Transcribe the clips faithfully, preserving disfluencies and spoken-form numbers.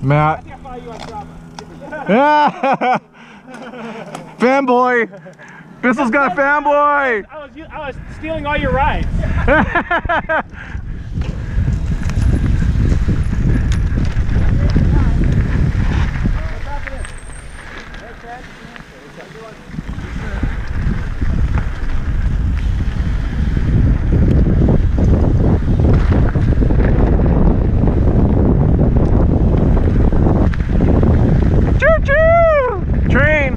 Matt. I think I follow you on Strava. Yeah. Fanboy. Bissell's got a fanboy. I was, I was stealing all your rides. Train!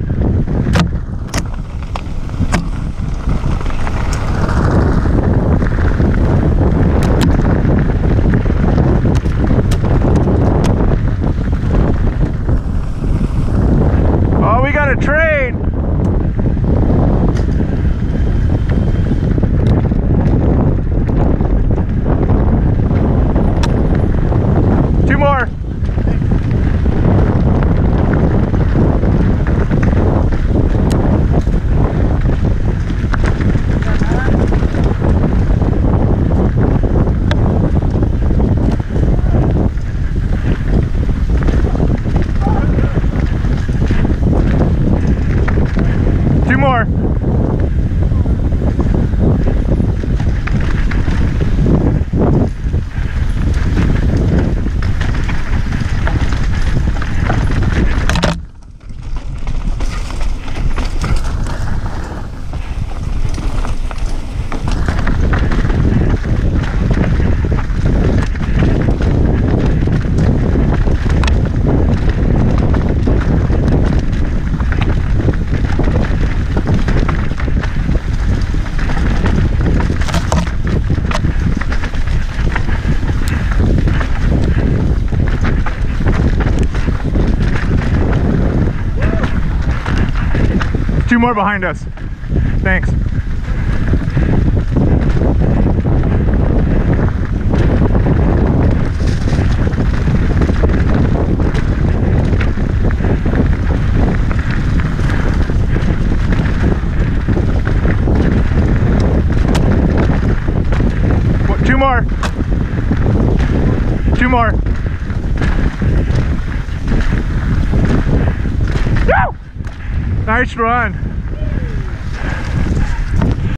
Oh, we got a train! Two more! Two more. Two more behind us. Thanks. What, two more. Two more. Woo! Nice run.